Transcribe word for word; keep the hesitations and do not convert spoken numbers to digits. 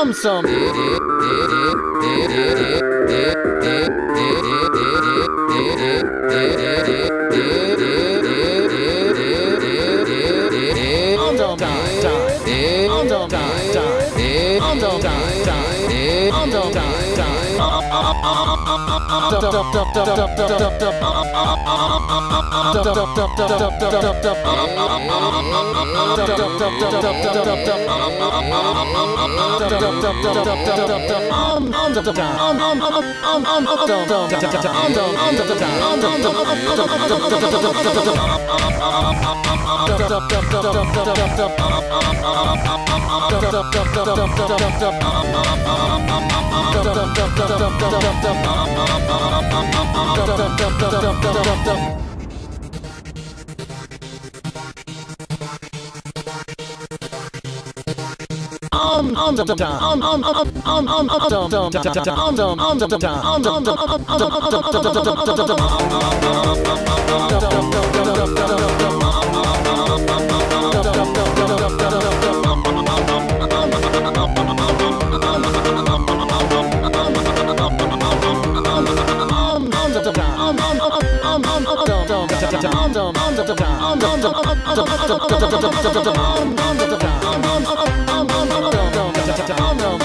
um some um dum die die um dum die die um dum die die um dum die die Um um dum dum um um um um um um dum dum dum dum dum um dum dum dum dum dum dum dum